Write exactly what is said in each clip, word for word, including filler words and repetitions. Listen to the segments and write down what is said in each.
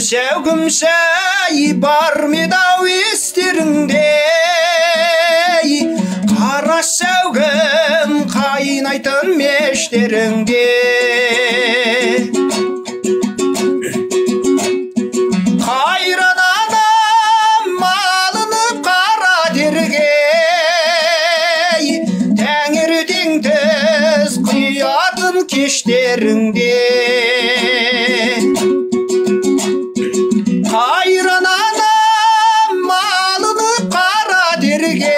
шәугім шәй бар медау естеріңде, қара шәугім қайнайтын мештеріңде. Қайран анам малынып қара дерге, тәңірдің тіз құятын кештеріңде. Қайран анам малынып қара дерге,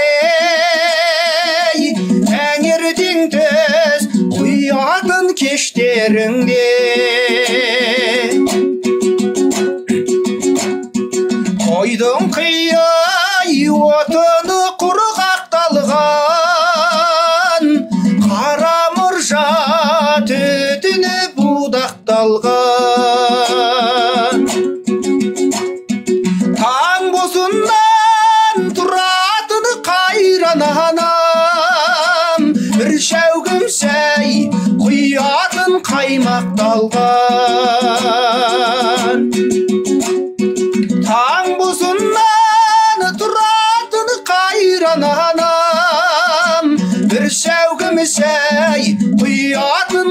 тәңірдің тіз құятын кештеріңде. Қойдың қияй отыны құрғақталған, қара мұржа түтіні будақталған. Таң босынан тұратыны қайран анам, бір шәугім шәй құятын қаймақталған. Таң босынан тұратын қайран анам, бір шәугім шәй құятын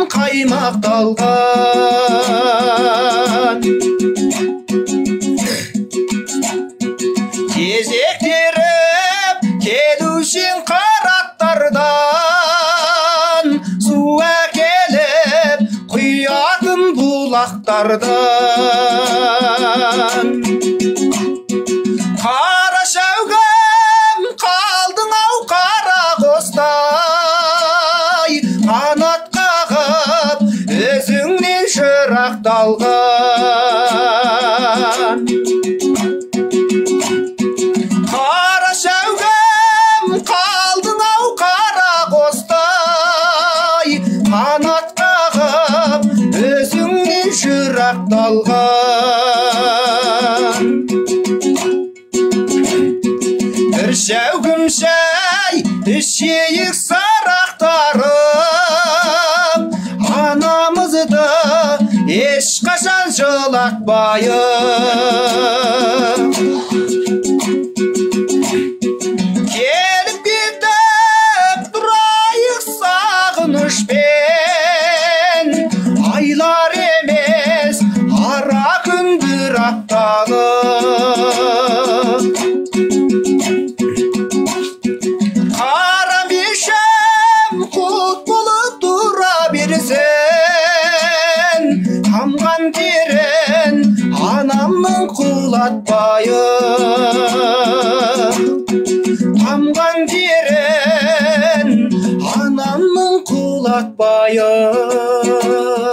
қаймақталған. Кезектеріп келушен қараттардан, су әкеліп құятын бұлақтардан. Қара шәугім қалдың ау қара қостай, қанат қағып өзіңнен жырақталған. Қара шәугім қалдың ау қара қостай, қанат қағып өзіңнен жырақталған. Бір шәугім шәй ішейік сарақтарып, анамызды ешқашан жылатпайық. Келіп кетіп тұрайық сағынышпен, айлар емес ара күн бір апталық. Қара мешем құт болып тұра берсін, тамған терін анамның құлатпайық. Тамған терін анамның құлатпайық.